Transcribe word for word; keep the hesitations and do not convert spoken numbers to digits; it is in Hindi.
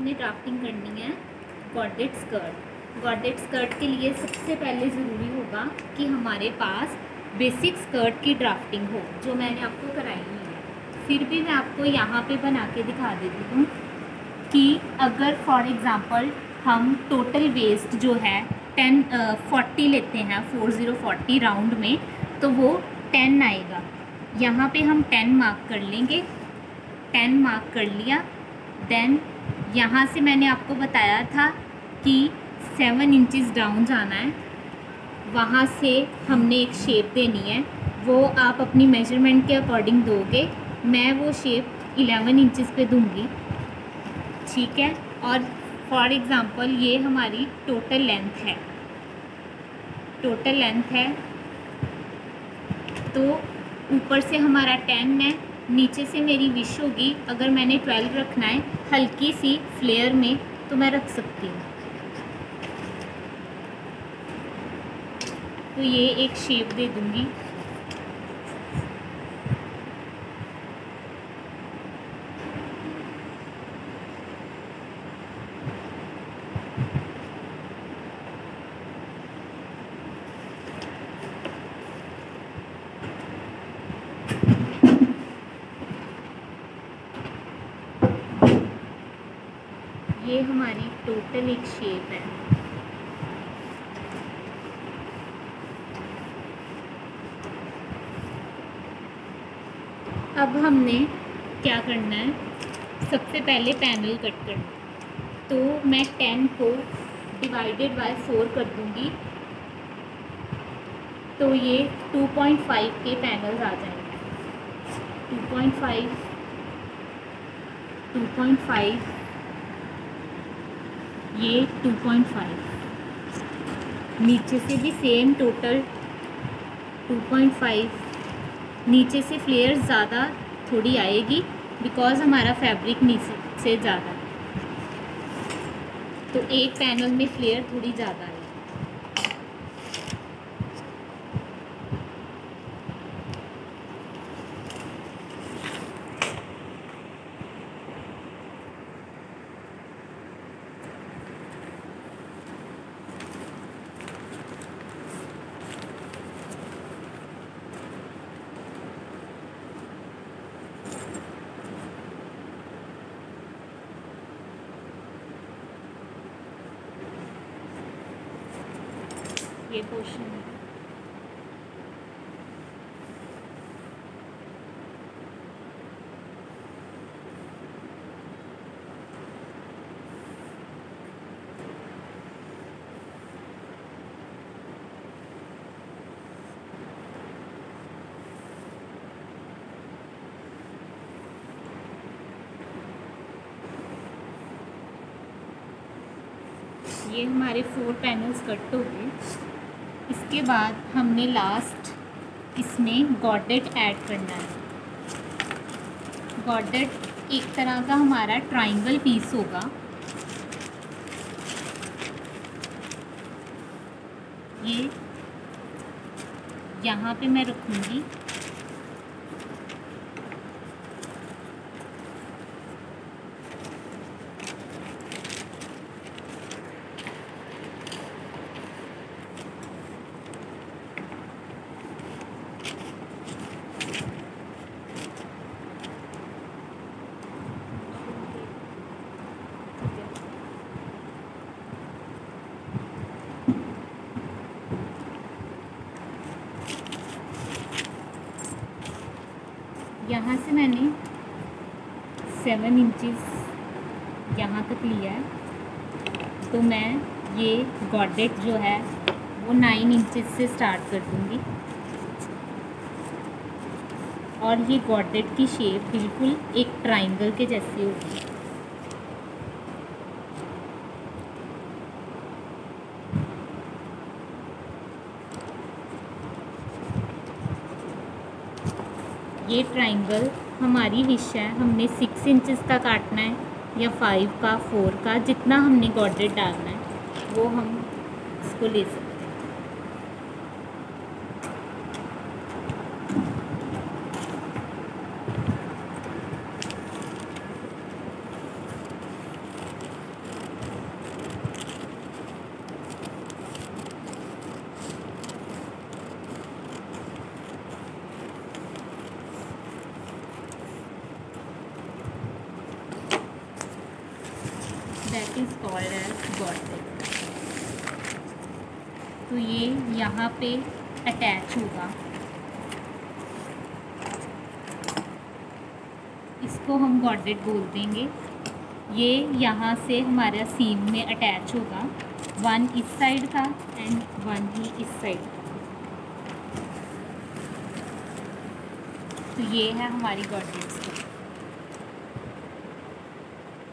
हमने ड्राफ्टिंग करनी है गॉर्डेट स्कर्ट। गॉर्डेट स्कर्ट के लिए सबसे पहले ज़रूरी होगा कि हमारे पास बेसिक स्कर्ट की ड्राफ्टिंग हो, जो मैंने आपको कराई हुई है। फिर भी मैं आपको यहाँ पे बना के दिखा देती हूँ कि अगर फॉर एग्ज़ाम्पल हम टोटल वेस्ट जो है टेन फोर्टी लेते हैं, फोर ज़ीरो फोर्टी राउंड में, तो वो टेन आएगा। यहाँ पे हम टेन मार्क कर लेंगे। टेन मार्क कर लिया। देन यहाँ से मैंने आपको बताया था कि सेवन इंचज़ डाउन जाना है, वहाँ से हमने एक शेप देनी है। वो आप अपनी मेजरमेंट के अकॉर्डिंग दोगे। मैं वो शेप इलेवन इंचज़ पे दूँगी, ठीक है। और फॉर एग्ज़ाम्पल ये हमारी टोटल लेंथ है, टोटल लेंथ है तो ऊपर से हमारा टेन है, नीचे से मेरी विश होगी अगर मैंने ट्वेल्व रखना है हल्की सी फ्लेयर में तो मैं रख सकती हूँ। तो ये एक शेप दे दूँगी। ये हमारी टोटल एक शेप है। अब हमने क्या करना है, सबसे पहले पैनल कट करना। तो मैं टेन को डिवाइडेड बाय फोर कर दूंगी, तो ये टू पॉइंट फाइव के पैनल्स आ जाएंगे। Two point five, two point five, ये टू पॉइंट फाइव। नीचे से भी same total two point five. नीचे से फ्लेयर ज़्यादा थोड़ी आएगी बिकॉज़ हमारा फैब्रिक नीचे से ज़्यादा है, तो एक पैनल में फ्लेयर थोड़ी ज़्यादा आएगी। ये पोर्शन है। ये हमारे फोर पैनल्स कट हो गए। इसके बाद हमने लास्ट इसमें गॉर्डेट ऐड करना है। गॉर्डेट एक तरह का हमारा ट्रायंगल पीस होगा। ये यहाँ पे मैं रखूँगी। यहाँ से मैंने सेवन इंचज़ यहाँ तक लिया है, तो मैं ये गॉर्डेट जो है वो नाइन इंचज़ से स्टार्ट कर दूँगी। और ये गॉर्डेट की शेप बिल्कुल एक ट्रायंगल के जैसी होगी। ये ट्रायंगल हमारी विश है, हमने सिक्स इंचज़ का काटना है या फाइव का, फोर का, जितना हमने गॉर्डेट डालना है वो हम इसको ले सकते हैं। That is called as godet. तो ये यहाँ पे अटैच होगा, इसको हम गॉर्डेट बोल देंगे। ये यहाँ से हमारा सीम में अटैच होगा, वन इस साइड का एंड वन ही इस साइड का। तो ये है हमारी गॉर्डेट।